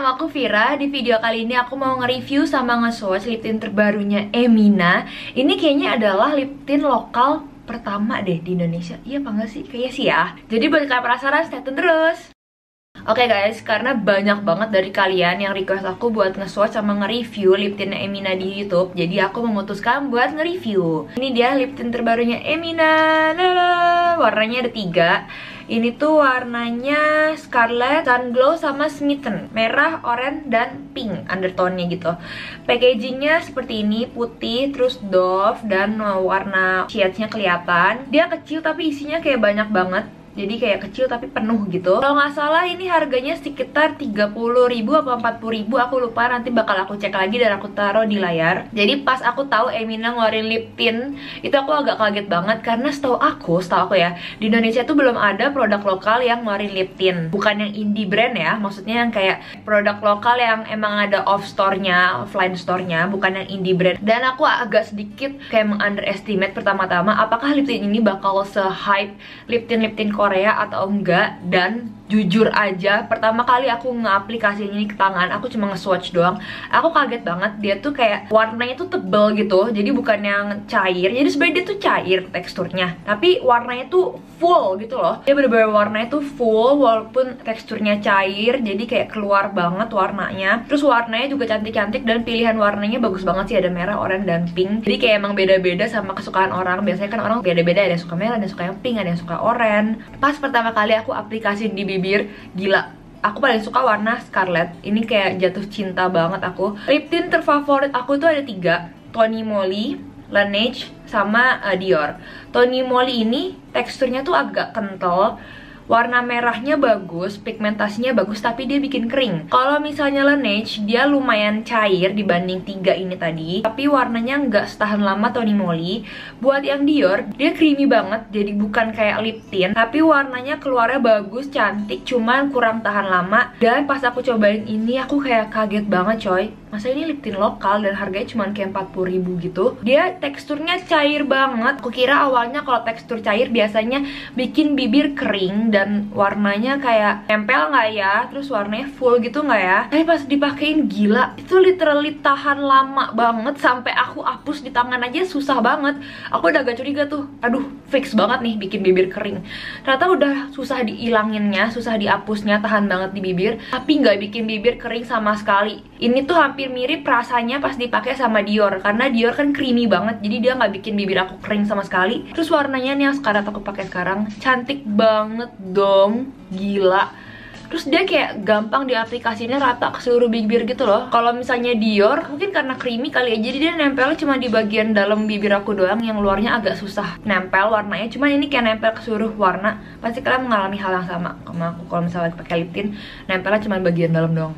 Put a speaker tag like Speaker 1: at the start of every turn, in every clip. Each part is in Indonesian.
Speaker 1: nama aku Vira. Di video kali ini aku mau nge-review sama nge-swatch lip tint terbarunya Emina. Ini kayaknya adalah lip tint lokal pertama deh di Indonesia. Iya apa enggak sih? Kayaknya sih ya. Jadi buat kalian penasaran, stay tune terus. Oke guys, karena banyak banget dari kalian yang request aku buat nge-swatch sama nge-review lip tintnya Emina di YouTube, jadi aku memutuskan buat nge-review. Ini dia lip tint terbarunya Emina. Lala. Warnanya ada 3. Ini tuh warnanya Scarlet, Sun Glow, sama Smitten. Merah, oranye, dan pink undertone-nya gitu. Packagingnya seperti ini, putih, terus dove, dan warna shades-nya kelihatan. Dia kecil tapi isinya kayak banyak banget. Jadi kayak kecil tapi penuh gitu. Kalau nggak salah ini harganya sekitar 30.000 atau 40.000, aku lupa, nanti bakal aku cek lagi dan aku taruh di layar. Jadi pas aku tahu Emina ngeluarin lip tint, itu aku agak kaget banget karena setahu aku ya, di Indonesia tuh belum ada produk lokal yang ngeluarin lip tint. Bukan yang indie brand ya, maksudnya yang kayak produk lokal yang emang ada off store-nya, offline store-nya, bukan yang indie brand. Dan aku agak sedikit kayak meng-underestimate pertama-tama apakah lip tint ini bakal se-hype lip tint Korea atau enggak. Dan jujur aja, pertama kali aku nge-aplikasiin ini ke tangan, aku cuma nge-swatch doang, aku kaget banget. Dia tuh kayak warnanya tuh tebel gitu, jadi bukan yang cair. Jadi sebenarnya dia tuh cair teksturnya, tapi warnanya tuh full gitu loh. Dia bener-bener warnanya tuh full walaupun teksturnya cair, jadi kayak keluar banget warnanya. Terus warnanya juga cantik-cantik dan pilihan warnanya bagus banget sih, ada merah, oranye, dan pink. Jadi kayak emang beda-beda sama kesukaan orang. Biasanya kan orang beda-beda, ada yang suka merah, ada yang suka yang pink, ada yang suka oranye. Pas pertama kali aku aplikasiin di bibir, gila, aku paling suka warna Scarlet. Ini kayak jatuh cinta banget aku. Lip tint terfavorit aku tuh ada 3, Tony Moly, Laneige, sama Dior. Tony Moly ini teksturnya tuh agak kental, warna merahnya bagus, pigmentasinya bagus, tapi dia bikin kering. Kalau misalnya Laneige, dia lumayan cair dibanding 3 ini tadi, tapi warnanya nggak setahan lama Tony Moly. Buat yang Dior, dia creamy banget, jadi bukan kayak lip tint, tapi warnanya keluarnya bagus, cantik, cuman kurang tahan lama. Dan pas aku cobain ini, aku kayak kaget banget coy. Masa ini lip tint lokal dan harganya cuma kayak 40.000 gitu. Dia teksturnya cair banget. Aku kira awalnya kalau tekstur cair biasanya bikin bibir kering dan warnanya kayak nempel nggak ya, terus warnanya full gitu nggak ya. Tapi pas dipakein, gila, itu literally tahan lama banget, sampai aku hapus di tangan aja susah banget. Aku udah agak curiga tuh, aduh fix banget nih bikin bibir kering. Ternyata udah susah diilanginnya, susah dihapusnya, tahan banget di bibir, tapi nggak bikin bibir kering sama sekali. Ini tuh hampir mirip rasanya pas dipakai sama Dior, karena Dior kan creamy banget, jadi dia nggak bikin bibir aku kering sama sekali. Terus warnanya nih yang sekarang aku pakai sekarang, cantik banget dong, gila. Terus dia kayak gampang diaplikasinya rata ke seluruh bibir gitu loh. Kalau misalnya Dior, mungkin karena creamy kali ya, jadi dia nempelnya cuma di bagian dalam bibir aku doang, yang luarnya agak susah nempel warnanya. Cuman ini kayak nempel ke seluruh warna. Pasti kalian mengalami hal yang sama sama aku kalau misalnya pakai lip tint, nempelnya cuma bagian dalam doang.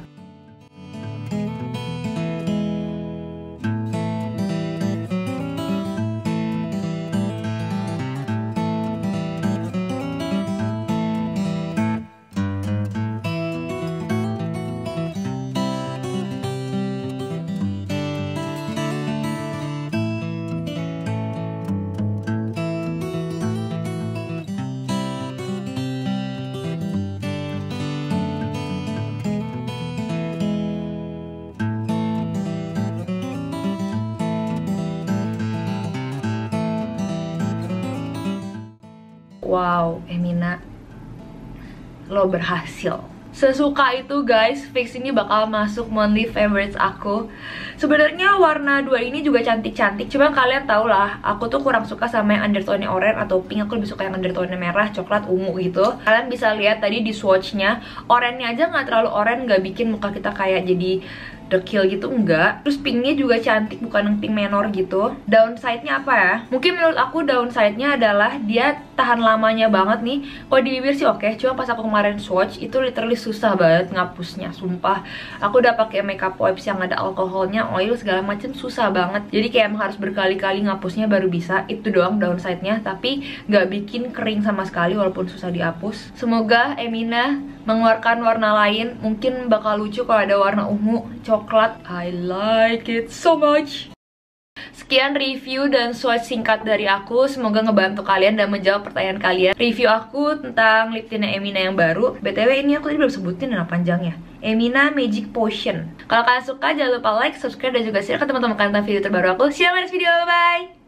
Speaker 1: Wow, Emina, lo berhasil. Sesuka itu guys, fix ini bakal masuk monthly favorites aku. Sebenarnya warna 2 ini juga cantik-cantik, cuma kalian tau lah, aku tuh kurang suka sama yang undertone oranye atau pink. Aku lebih suka yang undertone merah, coklat, ungu gitu. Kalian bisa lihat tadi di swatchnya, oranye aja nggak terlalu oranye, nggak bikin muka kita kayak jadi dekil gitu, enggak. Terus pinknya juga cantik, bukan yang pink menor gitu. Downside-nya apa ya? Mungkin menurut aku downside-nya adalah dia tahan lamanya banget nih. Kalau di bibir sih oke, cuma pas aku kemarin swatch itu literally susah banget ngapusnya, sumpah. Aku udah pakai makeup wipes yang ada alkoholnya, oil segala macem, susah banget. Jadi kayak emang harus berkali-kali ngapusnya baru bisa. Itu doang downside-nya, tapi nggak bikin kering sama sekali walaupun susah dihapus. Semoga Emina mengeluarkan warna lain, mungkin bakal lucu kalau ada warna ungu, coklat. I like it so much. Sekian review dan swatch singkat dari aku. Semoga ngebantu kalian dan menjawab pertanyaan kalian. Review aku tentang lip tintnya Emina yang baru. BTW ini aku tadi belum sebutin nama panjangnya, Emina Magic Potion. Kalau kalian suka jangan lupa like, subscribe, dan juga share ke teman-teman kalian tentang video terbaru aku. See you next video, bye-bye.